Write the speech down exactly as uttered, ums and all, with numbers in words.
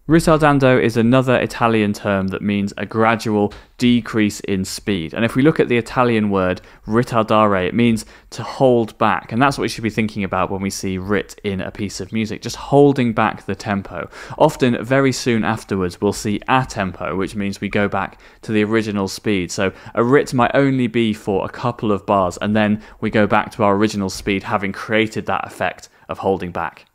Ritardando is another Italian term that means a gradual decrease in speed. And if we look at the Italian word ritardare, it means to hold back. And that's what we should be thinking about when we see rit in a piece of music, just holding back the tempo. Often, very soon afterwards, we'll see a tempo, which means we go back to the original speed. So a rit might only be for a couple of bars, and then we go back to our original speed, having created that effect of holding back.